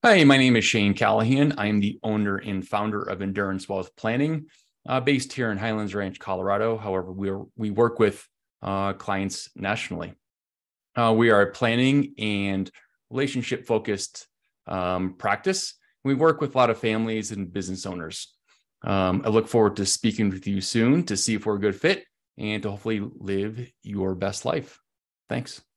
Hi, my name is Shane Callahan. I am the owner and founder of Endurance Wealth Planning, based here in Highlands Ranch, Colorado. However, we work with clients nationally. We are a planning and relationship focused practice. We work with a lot of families and business owners. I look forward to speaking with you soon to see if we're a good fit and to hopefully live your best life. Thanks.